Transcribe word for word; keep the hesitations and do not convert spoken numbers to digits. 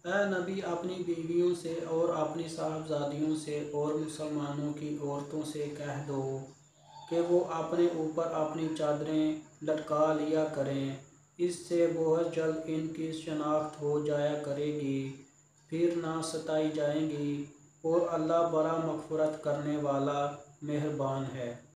ऐ नबी, अपनी बीवियों से और अपनी साहबजादियों से और मुसलमानों की औरतों से कह दो कि वो अपने ऊपर अपनी चादरें लटका लिया करें। इससे बहुत जल्द इनकी शनाख्त हो जाया करेगी, फिर ना सताई जाएंगी, और अल्लाह बड़ा मग़फ़िरत करने वाला मेहरबान है।